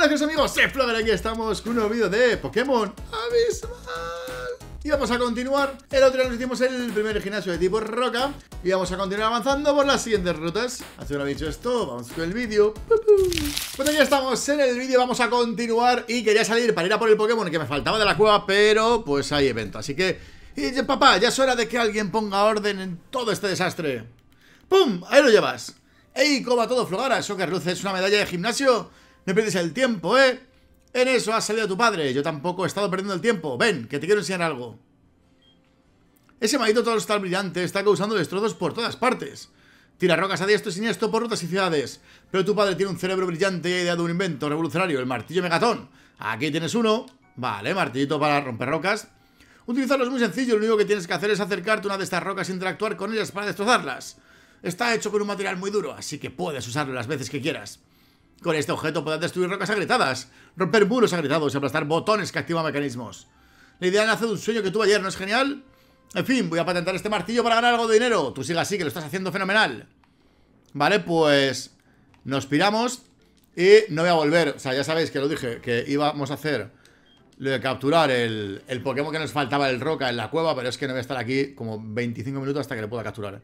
Buenas noches amigos, soy Flover, aquí estamos con un nuevo vídeo de Pokémon Abismal. Y vamos a continuar. El otro día nos hicimos el primer gimnasio de tipo roca y vamos a continuar avanzando por las siguientes rutas. Hace una dicho esto, vamos con el vídeo. Bueno, ya estamos en el vídeo, vamos a continuar. Y quería salir para ir a por el Pokémon que me faltaba de la cueva, pero pues hay evento, así que... papá, ya es hora de que alguien ponga orden en todo este desastre. ¡Pum! Ahí lo llevas. ¡Ey, cómo va todo, Flogara! Eso que luces una medalla de gimnasio. No pierdes el tiempo, ¿eh? En eso ha salido tu padre. Yo tampoco he estado perdiendo el tiempo. Ven, que te quiero enseñar algo. Ese maldito Totostal brillante está causando destrozos por todas partes. Tira rocas a diestro y siniestro por rutas y ciudades. Pero tu padre tiene un cerebro brillante y ha ideado un invento revolucionario, el martillo Megatón. Aquí tienes uno. Vale, martillito para romper rocas. Utilizarlo es muy sencillo. Lo único que tienes que hacer es acercarte a una de estas rocas e interactuar con ellas para destrozarlas. Está hecho con un material muy duro, así que puedes usarlo las veces que quieras. Con este objeto puedes destruir rocas agrietadas, romper muros agrietados y aplastar botones que activan mecanismos. La idea nace de un sueño que tuve ayer, ¿no es genial? En fin, voy a patentar este martillo para ganar algo de dinero. Tú sigue así, que lo estás haciendo fenomenal. Vale, pues nos piramos y no voy a volver. O sea, ya sabéis que lo dije, que íbamos a hacer lo de capturar el Pokémon que nos faltaba, el roca, en la cueva. Pero es que no voy a estar aquí como 25 minutos hasta que le pueda capturar.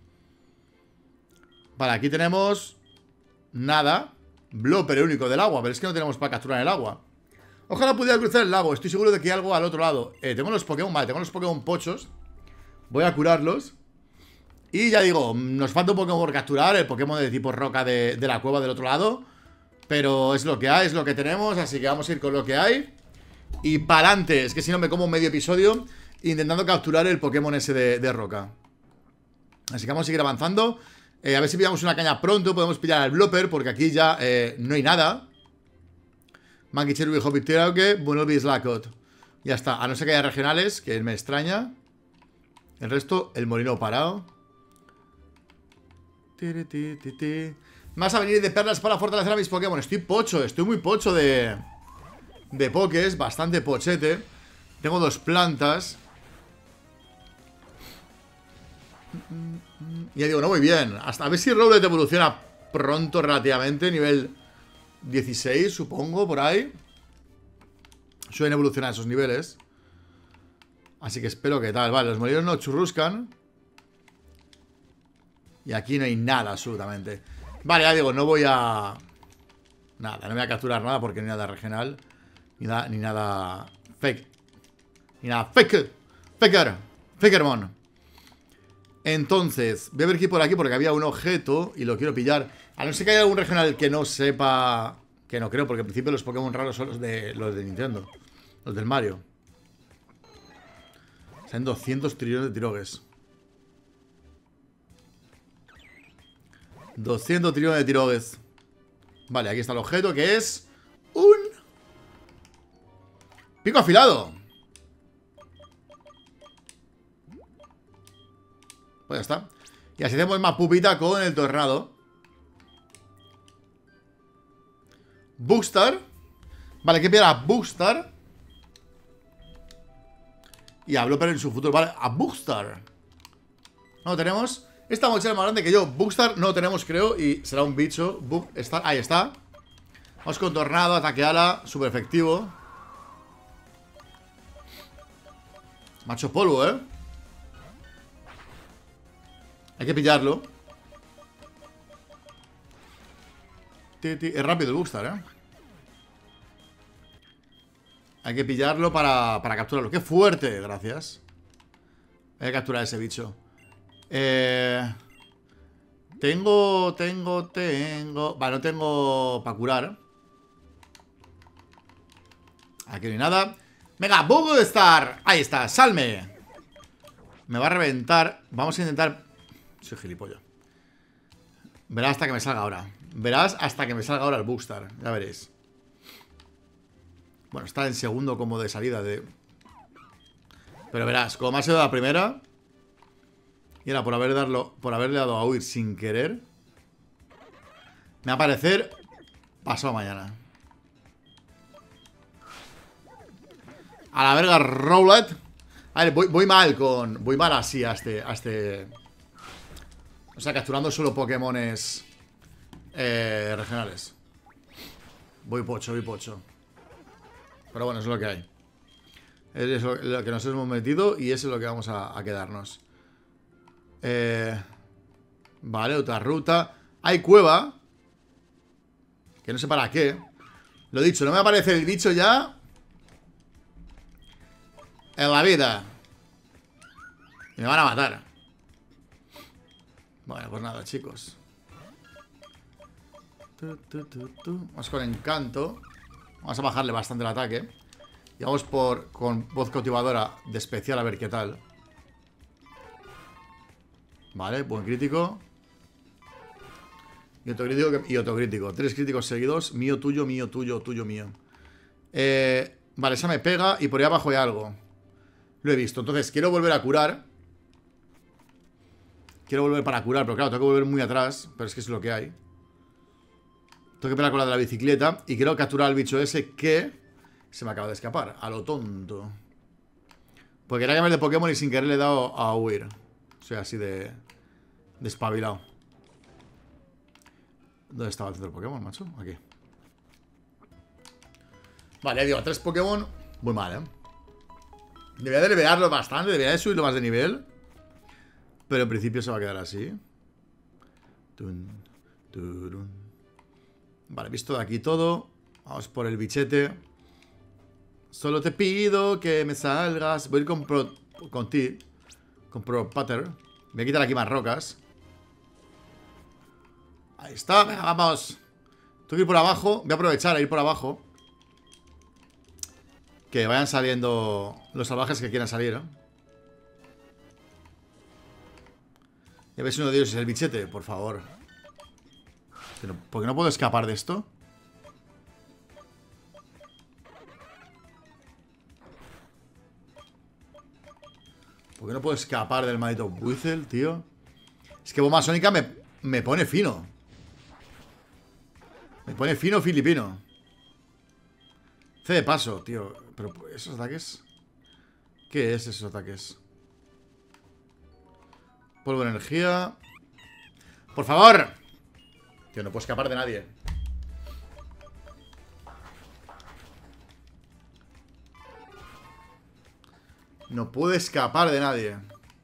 Vale, aquí tenemos nada. Blopper único del agua, pero es que no tenemos para capturar el agua. Ojalá pudiera cruzar el lago, estoy seguro de que hay algo al otro lado. Tengo los Pokémon, vale, tengo los Pokémon pochos. Voy a curarlos. Y ya digo, nos falta un Pokémon por capturar, el Pokémon de tipo roca de la cueva del otro lado. Pero es lo que hay, es lo que tenemos, así que vamos a ir con lo que hay. Y para adelante, es que si no me como medio episodio intentando capturar el Pokémon ese de roca. Así que vamos a seguir avanzando. A ver si pillamos una caña pronto. Podemos pillar al Blopper, porque aquí ya no hay nada. Monkey Cherry, Hobbit Terauke, Buenobi Slacot. Ya está, a no ser que haya regionales, que me extraña. El resto, el molino parado. Vas a venir de perlas para fortalecer a mis Pokémon. Estoy pocho, estoy muy pocho de Pokés, bastante pochete. Tengo 2 plantas. Ya digo, no voy bien. Hasta a ver si Rowlet evoluciona pronto, relativamente. Nivel 16, supongo, por ahí. Suelen evolucionar esos niveles. Así que espero que tal. Vale, los molinos no churruscan. Y aquí no hay nada, absolutamente. Vale, ya digo, no voy a... Nada, no voy a capturar nada porque no hay nada regional. Ni nada fake. Ni nada fake. Fakermon. Entonces, voy a ver aquí por aquí porque había un objeto y lo quiero pillar. A no ser que haya algún regional que no sepa. Que no creo, porque en principio los Pokémon raros son los de Nintendo. Los del Mario. Salen 200 trillones de tirogues. 200 trillones de tirogues. Vale, aquí está el objeto que es un pico afilado. Pues ya está. Y así hacemos más pupita con el tornado. Bookstar. Vale, hay que pillar a Bookstar. Y a Blopper en su futuro. Vale, a Bookstar. No lo tenemos. Esta mochila es más grande que yo. Bookstar no lo tenemos, creo. Y será un bicho. Bookstar. Ahí está. Vamos con tornado, ataque ala. Súper efectivo. Macho polvo, ¿eh? Hay que pillarlo. Es rápido el Bookstar, ¿eh? Hay que pillarlo para capturarlo. ¡Qué fuerte! Gracias. Hay que capturar a ese bicho. Tengo. Vale, no tengo para curar. Aquí no hay nada. ¡Venga, Bookstar! Ahí está, salme. Me va a reventar. Vamos a intentar... Soy gilipollas. Verás hasta que me salga ahora. Verás hasta que me salga ahora el Bookstar. Ya veréis. Bueno, está en segundo como de salida de... Pero verás, como me ha sido la primera. Y ahora por haberle dado a huir sin querer. Me va a aparecer pasado mañana. A la verga, Rowlet. A ver, voy mal con... Voy mal así a este... O sea, capturando solo Pokémones regionales. Voy pocho, voy pocho. Pero bueno, es lo que hay. Es lo que nos hemos metido y eso es lo que vamos a quedarnos. Vale, otra ruta. Hay cueva. Que no sé para qué. Lo dicho, no me aparece el bicho ya en la vida. Y me van a matar. Bueno, pues nada, chicos. Vamos con encanto. Vamos a bajarle bastante el ataque. Y vamos con voz cautivadora de especial a ver qué tal. Vale, buen crítico. Y otro crítico y otro crítico. 3 críticos seguidos. Mío, tuyo, tuyo, mío. Vale, esa me pega y por ahí abajo hay algo. Lo he visto. Entonces, quiero volver a curar. Quiero volver para curar, pero claro, tengo que volver muy atrás. Pero es que es lo que hay. Tengo que pelear con la de la bicicleta. Y quiero capturar al bicho ese que se me acaba de escapar. A lo tonto. Porque quería cambiar de Pokémon y sin querer le he dado a huir. O sea, así de espabilado. ¿Dónde estaba el centro de Pokémon, macho? Aquí. Vale, digo, 3 Pokémon. Muy mal, ¿eh? Debería de levearlo bastante. Debería de subirlo más de nivel. Pero en principio se va a quedar así. Vale, visto de aquí todo. Vamos por el bichete. Solo te pido que me salgas. Voy a ir con ti. Con Pro Patter. Voy a quitar aquí más rocas. Ahí está, venga, vamos. Tengo que ir por abajo. Voy a aprovechar a ir por abajo. Que vayan saliendo los salvajes que quieran salir, ¿eh? Y a ver si uno de ellos es el bichete, por favor. ¿Por qué no puedo escapar de esto? ¿Por qué no puedo escapar del maldito Buizel, tío? Es que Bomba Sónica me pone fino. Me pone fino filipino. C de paso, tío. Pero esos ataques... ¿Qué es esos ataques? Polvo de energía. ¡Por favor! Tío, no puedo escapar de nadie. No puedo escapar de nadie.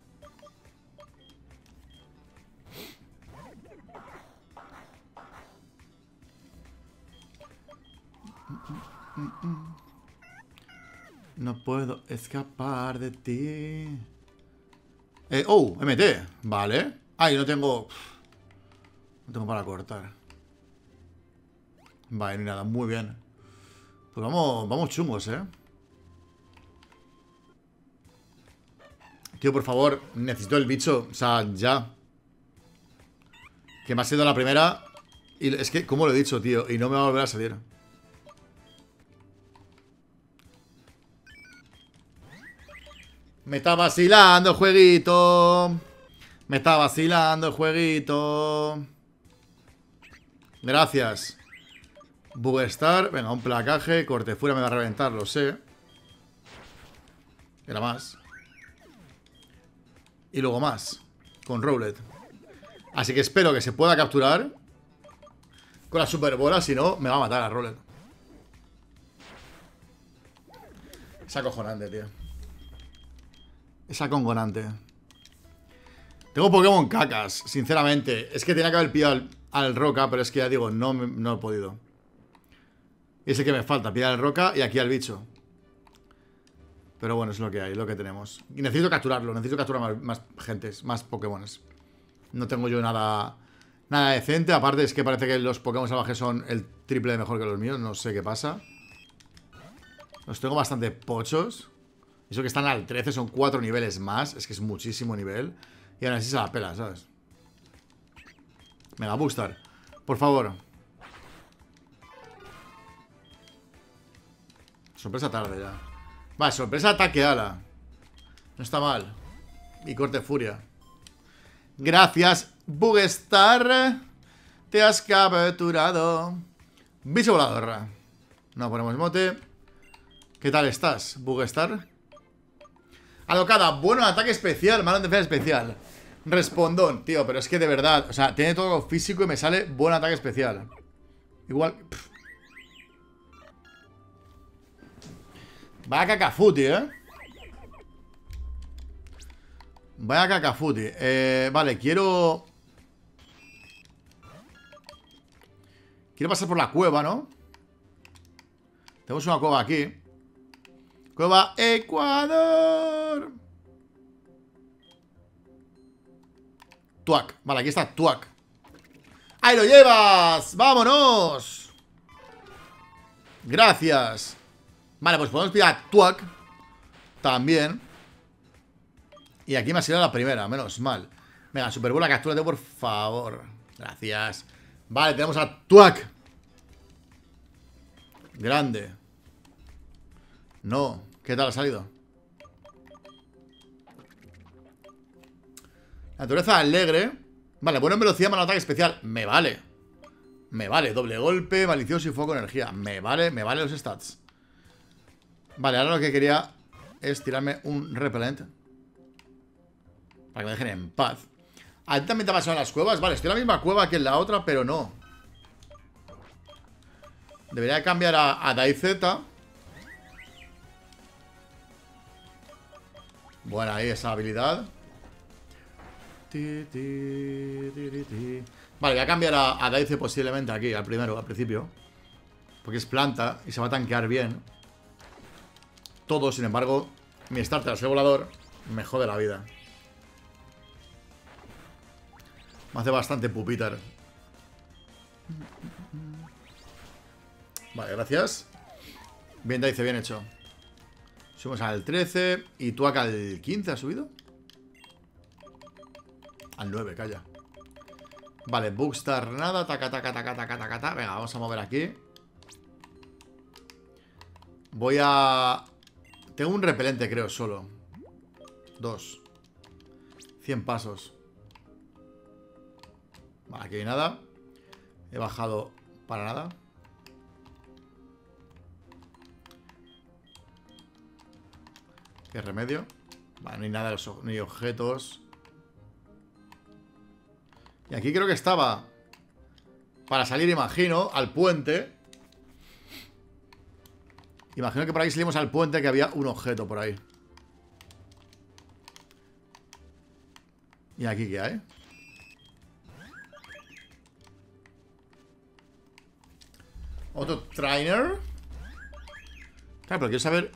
No puedo escapar de ti. Oh, MT. Vale. Ah, yo no tengo... No tengo para cortar. Vale, ni nada, muy bien. Pues vamos chungos, Tío, por favor, necesito el bicho. O sea, ya. Que me ha sido la primera. Y es que, ¿cómo lo he dicho, tío? Y no me va a volver a salir. Me está vacilando el jueguito. Me está vacilando el jueguito. Gracias. Bugestar. Venga, un placaje. Cortefuria me va a reventar, lo sé. Era más. Y luego más. Con Rowlet. Así que espero que se pueda capturar con la superbola. Si no, me va a matar a Rowlet. Es acojonante, tío. Es acongonante. Tengo Pokémon cacas, sinceramente. Es que tenía que haber pillado al Roca, pero es que ya digo, no he podido. Y es el que me falta, pillar al Roca y aquí al bicho. Pero bueno, es lo que hay, lo que tenemos. Y necesito capturarlo, necesito capturar más gentes, más Pokémones. No tengo yo nada decente. Aparte es que parece que los Pokémon salvajes son el triple de mejor que los míos. No sé qué pasa. Los tengo bastante pochos. Eso que están al 13 son 4 niveles más. Es que es muchísimo nivel. Y aún así se la pela, ¿sabes? Mega Booster. Por favor. Sorpresa tarde ya. Vale, sorpresa ataque ala. No está mal. Y corte furia. Gracias, Bugestar. Te has capturado. Bicho volador. No ponemos mote. ¿Qué tal estás, Bugestar? Alocada, bueno en ataque especial, malo en defensa especial. Respondón, tío, pero es que de verdad, o sea, tiene todo físico y me sale buen ataque especial. Igual... Vaya cacafuti, Vaya cacafuti. Vale, quiero pasar por la cueva, ¿no? Tenemos una cueva aquí. Cueva Ecuador. Tuac. Vale, aquí está Tuac. ¡Ahí lo llevas! ¡Vámonos! Gracias. Vale, pues podemos pillar Tuac también. Y aquí me ha sido la primera, menos mal. Venga, Superbola, captúrate, por favor. Gracias. Vale, tenemos a Tuac. Grande. No. ¿Qué tal ha salido? Naturaleza alegre. Vale, bueno en velocidad, malo ataque especial. Me vale. Me vale. Doble golpe, malicioso y fuego energía. Me vale los stats. Vale, ahora lo que quería es tirarme un repelente para que me dejen en paz. ¿A ti también te ha pasado en las cuevas? Vale, estoy en la misma cueva que en la otra, pero no. Debería cambiar a Daizeta. Bueno, ahí esa habilidad. Vale, voy a cambiar a Daize posiblemente aquí, al principio. Porque es planta y se va a tanquear bien. Todo, sin embargo, mi starter al ser volador me jode la vida. Me hace bastante pupiter. Vale, gracias. Bien, Daize, bien hecho. Subimos al 13. Y Tuac al 15, ¿ha subido? Al 9, calla. Vale, Bookstar nada. Taca, taca, taca, taca, taca, taca. Venga, vamos a mover aquí. Voy a... Tengo un repelente, creo, solo. 2. 100 pasos. Vale, aquí hay nada. He bajado para nada. ¿Qué remedio? Vale, no hay nada, ni objetos. Y aquí creo que estaba para salir, imagino, al puente. Imagino que por ahí salimos al puente, que había un objeto por ahí. ¿Y aquí qué hay? Otro trainer. Claro, pero quiero saber...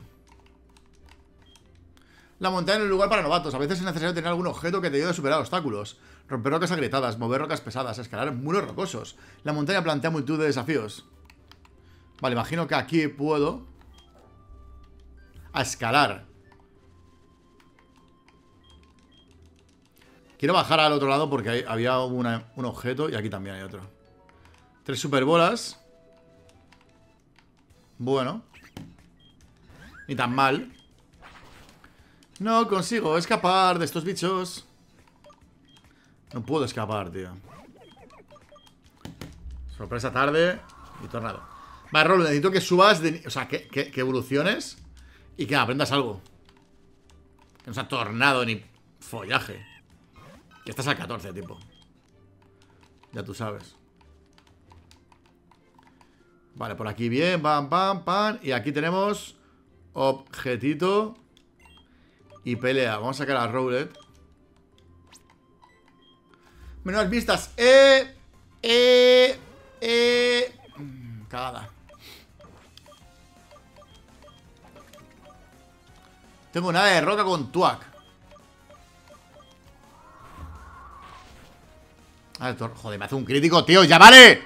La montaña en un lugar para novatos. A veces es necesario tener algún objeto que te ayude a superar obstáculos. Romper rocas agrietadas, mover rocas pesadas, escalar muros rocosos. La montaña plantea multitud de desafíos. Vale, imagino que aquí puedo... a escalar. Quiero bajar al otro lado porque ahí había un objeto y aquí también hay otro. 3 superbolas. Bueno. Ni tan mal. No consigo escapar de estos bichos. No puedo escapar, tío. Sorpresa tarde y tornado. Vale, Rolo, necesito que subas o sea, que evoluciones y que aprendas algo. Que no sea tornado ni follaje. Que estás al 14, tipo. Ya tú sabes. Vale, por aquí bien. Pam, pam, pam. Y aquí tenemos objetito y pelea. Vamos a sacar a Rowlet. Menudas vistas. Cagada. Tengo nada de roca con Tuac. A ver, joder, me hace un crítico, tío. ¡Ya vale!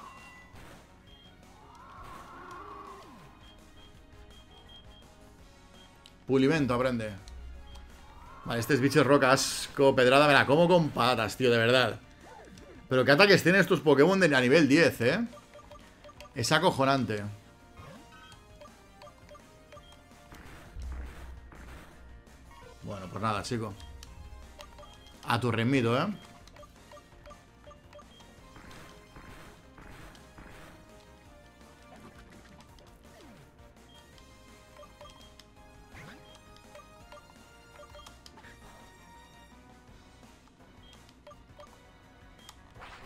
Pulimento, aprende. Vale, este es bicho de roca, asco, pedrada. Me la como con patas, tío, de verdad. Pero qué ataques tienen estos Pokémon a nivel 10, Es acojonante. Bueno, pues nada, chico. A tu ritmito,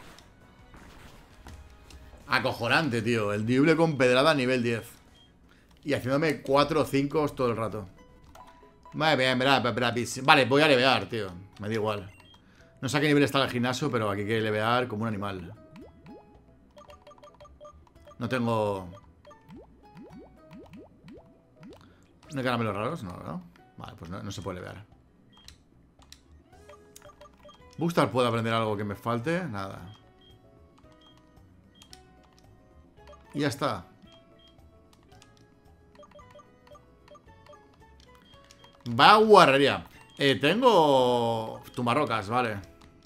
Acojonante, tío. El Diuble con pedrada a nivel 10. Y haciéndome 4 o 5 todo el rato. Vale, voy a levear, tío. Me da igual. No sé a qué nivel está el gimnasio, pero aquí hay que levear como un animal. No tengo... ¿No hay caramelos raros? No, ¿no? Vale, pues no se puede levear. ¿Boostar puede aprender algo que me falte? Nada. Y ya está. Va guarrería. Tengo tumbarrocas, vale.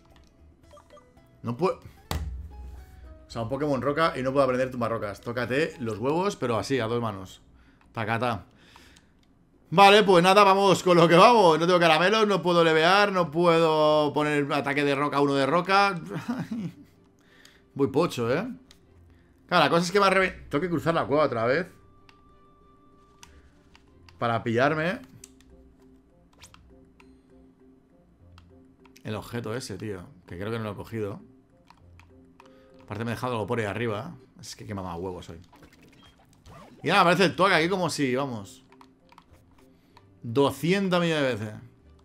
No puedo... O sea, un Pokémon roca y no puedo aprender tumbarrocas. Tócate los huevos, pero así, a 2 manos. Tacata. Vale, pues nada, vamos con lo que vamos. No tengo caramelos, no puedo levear, no puedo poner ataque de roca, uno de roca. Muy pocho, ¿eh? Claro, la cosa es que tengo que cruzar la cueva otra vez para pillarme el objeto ese, tío. Que creo que no lo he cogido. Aparte me he dejado algo por ahí arriba. Es que qué mamá huevos soy. Y nada, aparece el toque aquí como si, vamos, 200 millones de veces.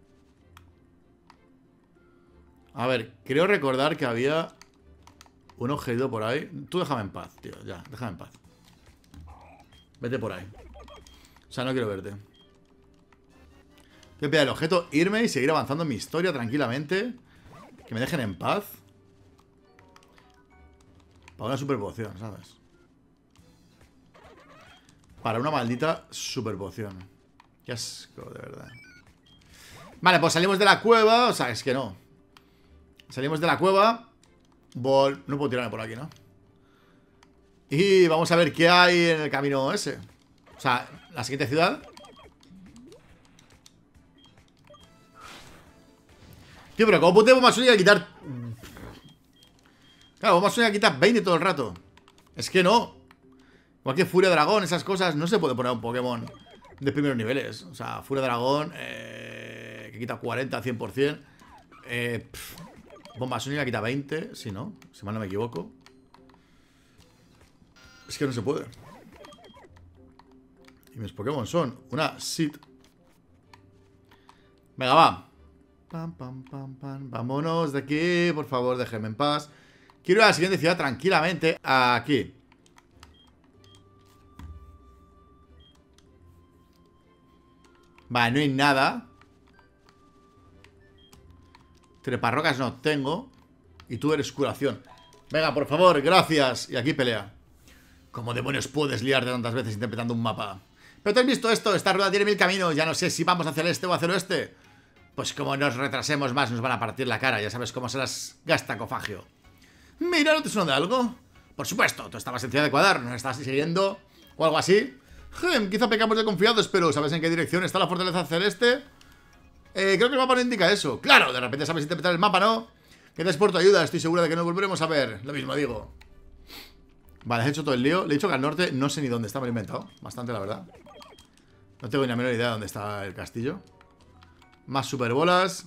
A ver, creo recordar que había un objeto por ahí. Tú déjame en paz, tío, ya, déjame en paz. Vete por ahí. O sea, no quiero verte. Quiero pillar el objeto, irme y seguir avanzando en mi historia tranquilamente. Que me dejen en paz. Para una super poción, ¿sabes? Para una maldita super poción. Qué asco, de verdad. Vale, pues salimos de la cueva. O sea, es que no. Salimos de la cueva. No puedo tirarme por aquí, ¿no? Y vamos a ver qué hay en el camino ese. O sea, la siguiente ciudad. Tío, pero ¿cómo puede bomba sónica quitar? Claro, bomba sónica quita 20 todo el rato. Es que no. Cualquier furia dragón, esas cosas. No se puede poner un Pokémon de primeros niveles. O sea, furia dragón que quita 40, 100%. Bomba sónica quita 20. Si no, si mal no me equivoco. Es que no se puede. Y mis Pokémon son una Sid. Venga, va. Pam, pam, pam, pam. Vámonos de aquí, por favor, déjenme en paz. Quiero ir a la siguiente ciudad tranquilamente. Aquí. Vale, no hay nada. Treparrocas no tengo. Y tú eres curación. Venga, por favor, gracias. Y aquí pelea. ¿Cómo demonios puedes liarte tantas veces interpretando un mapa? ¿Pero te has visto esto? Esta rueda tiene 1000 caminos. Ya no sé si vamos hacia el este o hacia el oeste. Pues como nos retrasemos más, nos van a partir la cara. Ya sabes cómo se las gasta Cofagio. Mira, ¿no te suena de algo? Por supuesto, tú estabas en Ciudad de Cuadar. ¿Nos estás siguiendo? ¿O algo así? Quizá pecamos de confiados, pero ¿sabes en qué dirección está la fortaleza celeste? Creo que el mapa no indica eso. Claro, de repente sabes interpretar el mapa, ¿no? Gracias por tu ayuda, estoy segura de que nos volveremos a ver. Lo mismo digo. Vale, has hecho todo el lío. Le he dicho que al norte no sé ni dónde está, me lo he inventado. Bastante, la verdad. No tengo ni la menor idea de dónde está el castillo. Más superbolas.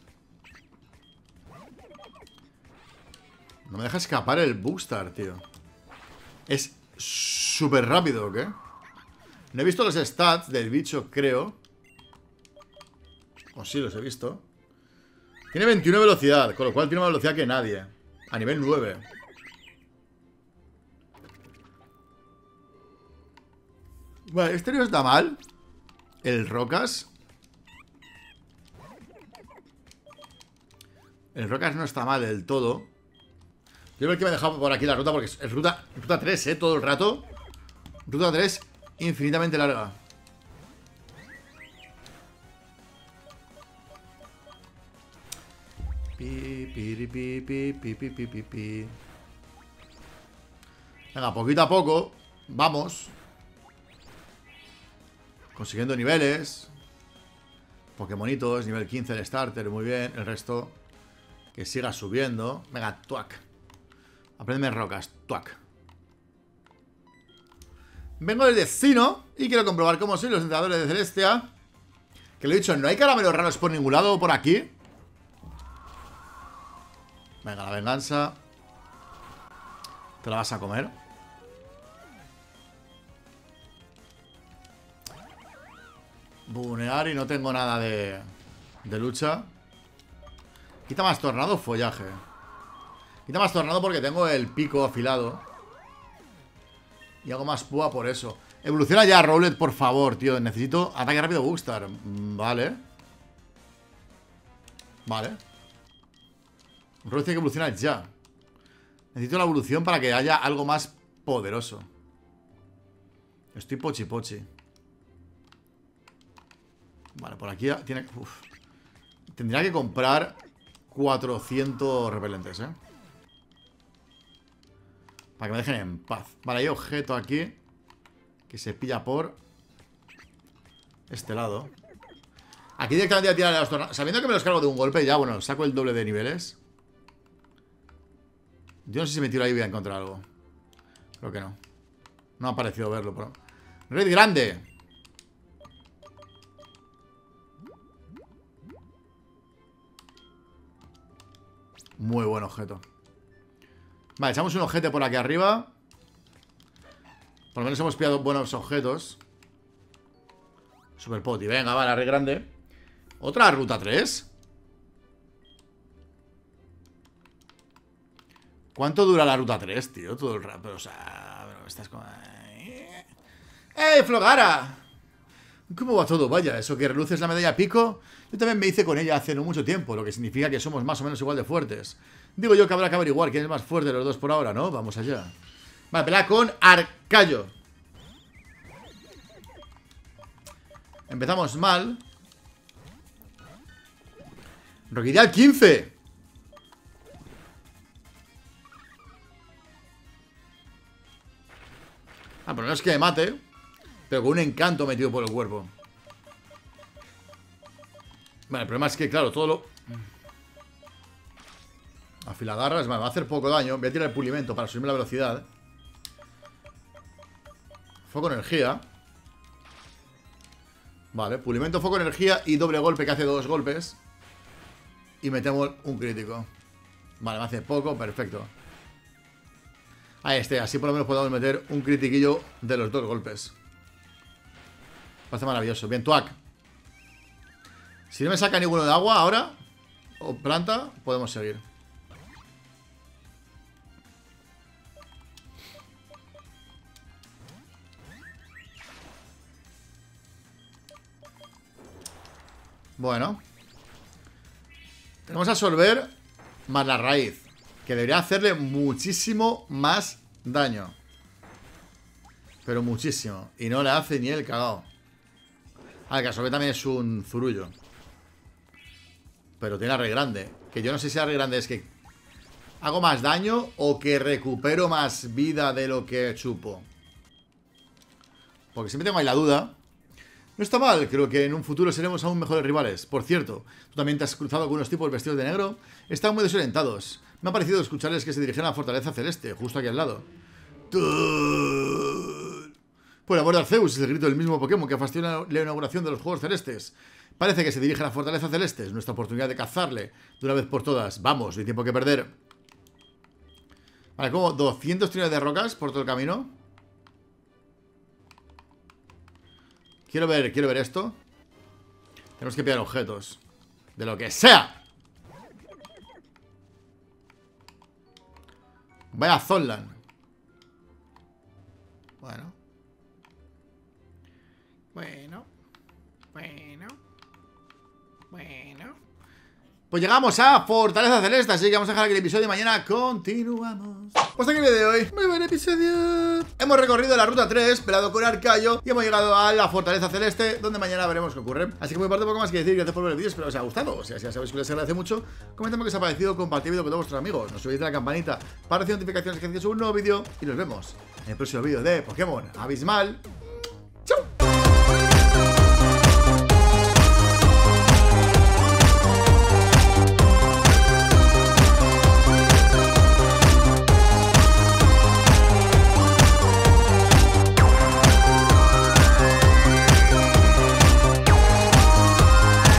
No me deja escapar el Bookstar, tío. Es súper rápido, ¿o qué? No he visto los stats del bicho, creo. O sí, los he visto. Tiene 21 velocidad, con lo cual tiene más velocidad que nadie. A nivel 9. Vale, este no está mal. El Rocas. El Rocas no está mal del todo. Yo creo que me he dejado por aquí la ruta porque es ruta 3, todo el rato. Ruta 3 infinitamente larga. Venga, poquito a poco. Vamos. Consiguiendo niveles. Pokémonitos, nivel 15 el starter, muy bien. El resto que siga subiendo. Venga, tuac. Apréndeme rocas, tuac. Vengo del destino y quiero comprobar cómo soy los entrenadores de Celestia. Que lo he dicho, no hay caramelos raros por ningún lado por aquí. Venga, la venganza. Te la vas a comer. Bunear y no tengo nada de lucha. Quita más tornado, follaje. Quita más tornado porque tengo el pico afilado. Y hago más púa por eso. Evoluciona ya, Rowlet, por favor, tío. Necesito ataque rápido Bookstar. Vale. Vale. Rowlet tiene que evolucionar ya. Necesito la evolución para que haya algo más poderoso. Estoy pochi. Vale, por aquí tiene... Uf. Tendría que comprar 400 repelentes, para que me dejen en paz. Vale, hay objeto aquí que se pilla por este lado. Aquí directamente voy a tirar a los tornados. Sabiendo que me los cargo de un golpe, ya, bueno, saco el doble de niveles. Yo no sé si me tiro ahí y voy a encontrar algo. Creo que no. No ha parecido verlo, pero... Red grande. Muy buen objeto. Vale, echamos un ojete por aquí arriba. Por lo menos hemos pillado buenos objetos. Super poti, venga, va, la red grande. ¿Otra ruta 3? ¿Cuánto dura la ruta 3, tío? Todo el rato, o sea... Estás como... ¡Eh, Flogara! ¿Cómo va todo? Vaya, eso que reluces la medalla pico. Yo también me hice con ella hace no mucho tiempo, lo que significa que somos más o menos igual de fuertes. Digo yo que habrá que averiguar quién es más fuerte de los dos por ahora, ¿no? Vamos allá. Vale, pelea con Arcayo. Empezamos mal. Roquidal 15. Pero no es que me mate, pero con un encanto metido por el cuerpo. Vale, el problema es que, claro, todo lo... Afilagarras, vale, me va a hacer poco daño. Voy a tirar el pulimento para subirme la velocidad. Foco energía. Vale, pulimento, foco energía y doble golpe que hace 2 golpes. Y metemos un crítico. Vale, me hace poco, perfecto. Ahí está, así por lo menos podemos meter un critiquillo de los 2 golpes. Parece maravilloso. Bien, Tuac. Si no me saca ninguno de agua ahora, o planta, podemos seguir. Bueno. Tenemos a Absorber más la raíz, que debería hacerle muchísimo más daño. Pero muchísimo. Y no le hace ni el cagao. Ah, que Absorber también es un zurullo. Pero tiene arre grande. Que yo no sé si arre grande es que hago más daño o que recupero más vida de lo que chupo. Porque siempre tengo ahí la duda. No está mal, creo que en un futuro seremos aún mejores rivales. Por cierto, tú también te has cruzado con unos tipos vestidos de negro. Están muy desorientados. Me ha parecido escucharles que se dirigían a la Fortaleza Celeste, justo aquí al lado. Por amor de Arceus, es el grito del mismo Pokémon que fastidió la inauguración de los Juegos Celestes. Parece que se dirige a la Fortaleza Celeste. Es nuestra oportunidad de cazarle de una vez por todas. Vamos, no hay tiempo que perder. Vale, como 200 trinos de rocas por todo el camino. Quiero ver esto. Tenemos que pillar objetos. De lo que sea. Vaya Zonlan. Bueno. Pues llegamos a Fortaleza Celeste, así que vamos a dejar aquí el episodio y mañana continuamos. Pues aquí el vídeo de hoy. Muy buen episodio. Hemos recorrido la ruta 3, peleado con Arcayo y hemos llegado a la Fortaleza Celeste, donde mañana veremos qué ocurre. Así que por mi parte poco más que decir. Gracias por ver el vídeo, espero que os haya gustado. O sea, si ya sabéis que les agradece mucho, comentadme qué os ha parecido, compartid el vídeo con todos vuestros amigos. No os olvidéis de la campanita para recibir notificaciones que hacéis un nuevo vídeo. Y nos vemos en el próximo vídeo de Pokémon Abismal.